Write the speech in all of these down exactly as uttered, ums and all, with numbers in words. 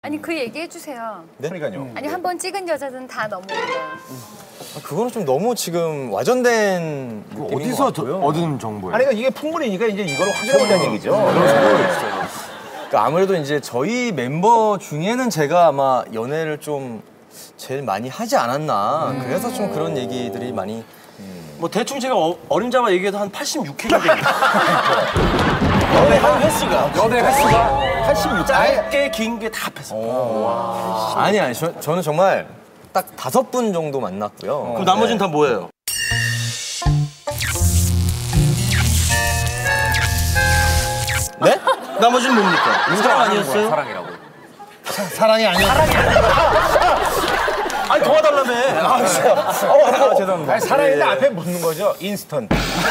아니 그 얘기 해주세요. 네? 그러니까요. 아니 한 번 찍은 여자들은 다 넘어온다. 아, 그거는 좀 너무 지금 와전된 느낌인 어디서 것 같고요. 얻은 정보예요? 아니 그러니까 이게 풍문이니까 이제 이걸 확인해보자는 얘기죠. 그러니까 아무래도 이제 저희 멤버 중에는 제가 아마 연애를 좀 제일 많이 하지 않았나. 음. 그래서 좀 그런 얘기들이 많이. 음. 뭐 대충 제가 어, 어림잡아 얘기해도 한 팔십육 회 정도 됩니다. 연애 한 횟수가. 연애 횟수가 팔십육. 짧게 긴 게 다 합해서. 아니 아니 저, 저는 정말 딱 다섯 분 정도 만났고요. 어. 그럼 나머지는 다 뭐예요? 네? 나머지는 뭡니까? 사랑 아니었어요? 사랑이라고. 사, 사랑이 아니야. 아니 도와달라며. 아, 진짜. 어, 아, 죄송합니다. 아니, 사랑인데 앞에 붙는 거죠. 인스턴트.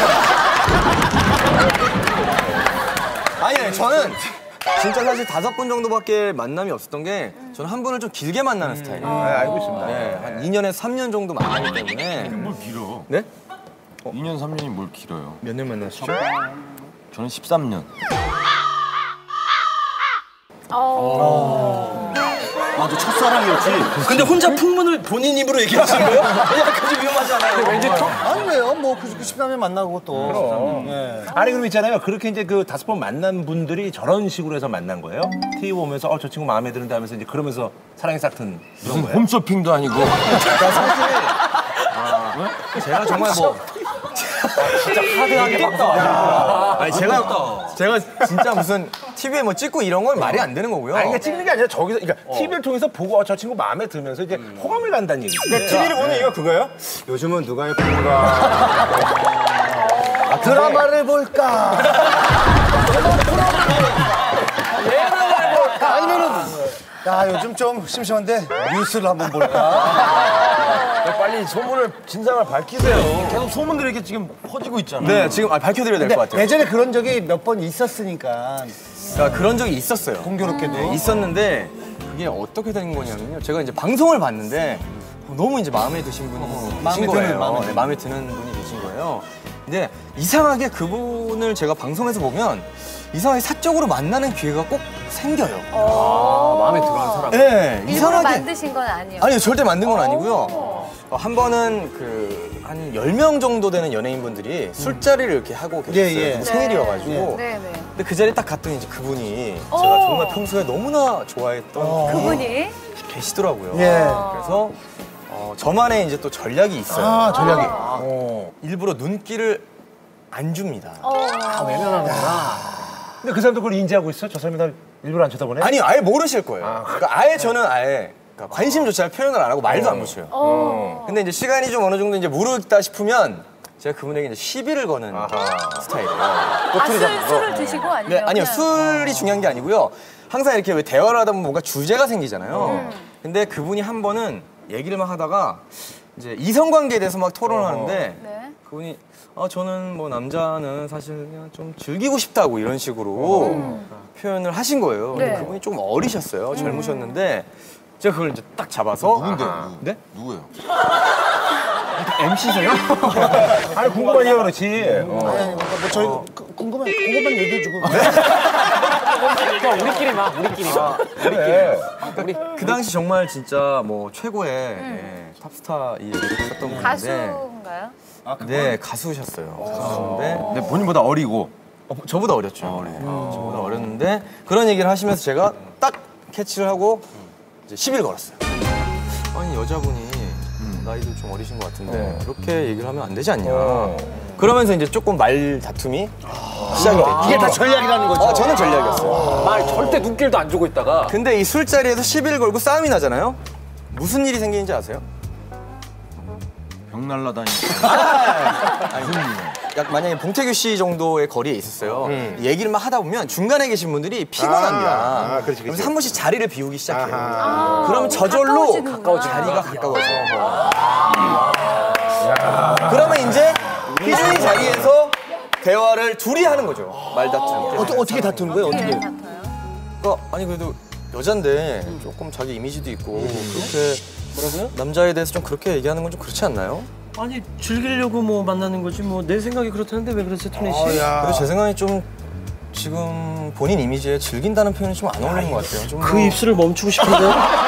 아니 아니 저는 진짜 사실 다섯 분 정도밖에 만남이 없었던 게 저는 한 분을 좀 길게 만나는 스타일이에요. 아, 알고 있습니다. 네, 한 이 년에서 삼 년 정도 만나기 때문에. 뭘 길어? 네? 이 년, 삼 년이 뭘 길어요? 몇 년 만났죠? 저는 십삼 년. 어. 아, 너 첫사랑이었지? 근데 혼자 풍문을 본인 입으로 얘기하시는 거예요? 약간 좀 위험하지 않아요? 왠지 아니 왜요? 뭐 그 십삼 년 만나고 또. 그럼. 예. 아니 그럼 있잖아요. 그렇게 이제 그 다섯 번 만난 분들이 저런 식으로 해서 만난 거예요? 티비 보면서 어 저 친구 마음에 드는데 하면서 이제 그러면서 사랑이 싹튼 이런 무슨 거예요? 홈쇼핑도 아니고. 그러니까 사실 아, 제가 정말 뭐 하드하게 바꿨다. 아니 제가 제가 진짜 무슨 티비에 뭐 찍고 이런 건 말이 안 되는 거고요. 아니 그러니까 찍는 게 아니라 저기서 그러니까 티비를 통해서 보고 어, 저 친구 마음에 들면서 이제 호감을 간다는 얘기죠. 그러니까 티비를 보는 이유가 그거예요? 요즘은 누가 예쁜가? 아, 드라마를 볼까? 아니면은 야 요즘 좀 심심한데 뉴스를 한번 볼까? 빨리 소문을, 진상을 밝히세요. 계속 소문들이 이렇게 지금 퍼지고 있잖아. 네, 지금 아, 밝혀드려야 될 것 같아요. 예전에 그런 적이 몇 번 있었으니까 그러니까 그런 적이 있었어요. 공교롭게도. 네, 있었는데 그게 어떻게 된 거냐면요. 제가 이제 방송을 봤는데 너무 이제 마음에 드신 분이 계신 마음에 거예요. 드는, 마음에 네, 마음에 드는 분이 계신 거예요. 근데 이상하게 그분을 제가 방송에서 보면 이상하게 사적으로 만나는 기회가 꼭 생겨요. 아, 마음에 들어하는 사람. 네, 일부러 이상하게. 만드신 건 아니에요. 아니요, 절대 만든 건 아니고요. 어, 한 번은 그 한 열 명 정도 되는 연예인분들이 술자리를 이렇게 하고 계셨어요. 예, 예. 누구 생일이어가지고. 네, 네. 근데 그 자리에 딱 갔더니 이제 그분이 오. 제가 정말 평소에 너무나 좋아했던 분이 그분이 계시더라고요. 예. 그래서 어, 저만의 이제 또 전략이 있어요. 아 전략이. 어, 일부러 눈길을 안 줍니다. 어. 근데 그 사람도 그걸 인지하고 있어? 저 사람이 날 일부러 안 쳐다보네? 아니 아예 모르실 거예요. 그러니까 아예 저는 아예 그러니까 관심조차 표현을 안 하고 말도 안 붙여요. 어. 근데 이제 시간이 좀 어느 정도 이제 무르다 싶으면 제가 그분에게 이제 시비를 거는 스타일이에요. 아, 술, 술을 드시고 아니면 네, 아니요. 그냥- 술이 중요한 게 아니고요. 항상 이렇게 왜 대화를 하다 보면 뭔가 주제가 생기잖아요. 근데 그분이 한 번은 얘기를 막 하다가 이제 이성관계에 대해서 막 토론을 하는데 네. 그분이 아, 저는 뭐 남자는 사실 그냥 좀 즐기고 싶다고 이런 식으로 표현을 하신 거예요. 근데 네. 그분이 조금 어리셨어요. 젊으셨는데 제가 그걸 이제 딱 잡아서 누군데? 네? 누구예요? 엠씨세요? 아니 궁금하니까 그렇지. 어. 아니, 뭐 저희 그, 궁금한 궁금한 얘기해주고. 우리끼리만, 우리끼리만. 그래. 그 당시 정말 진짜 뭐 최고의 예, 탑스타 이 얘기를 했었던 분인데 가수인가요? 네, 가수셨어요. 가수인데 근데 본인보다 어리고. 어, 저보다 어렸죠. 네, 저보다 어렸는데 그런 얘기를 하시면서 제가 딱 캐치를 하고 이제 시비를 걸었어요. 아니 여자분이 나이도 좀 어리신 것 같은데 그렇게 얘기를 하면 안 되지 않냐. 그러면서 이제 조금 말 다툼이 시작이 됐죠. 이게 다 전략이라는 거죠. 어, 저는 전략이었어요. 말 절대 눈길도 안 주고 있다가. 근데 이 술자리에서 시비를 걸고 싸움이 나잖아요. 무슨 일이 생기는지 아세요? 병 날라다니고. 약 만약에 봉태규 씨 정도의 거리에 있었어요. 이 얘기를 막 하다 보면 중간에 계신 분들이 피곤합니다. 아, 아, 그렇지, 그렇지. 그래서 한 번씩 자리를 비우기 시작해요. 아, 그러면 저절로 가까워지는구나. 자리가 가까워져. 그러면 이제 희준이 자리에서 대화를 둘이 하는 거죠. 말다툼. 어떻게 어떻게 다투는 거예요? 어떻게? 그러니까 아니 그래도 여잔데 조금 자기 이미지도 있고 그렇게 뭐라고요? 남자에 대해서 좀 그렇게 얘기하는 건 좀 그렇지 않나요? 아니 즐기려고 뭐 만나는 거지 뭐 내 생각이 그렇다는데 왜 그러세요, 토니 씨? 그래도 제 생각이 좀 지금 본인 이미지에 즐긴다는 표현이 좀 안 어울리는 것 같아요. 좀 그 더- 입술을 멈추고 싶은데.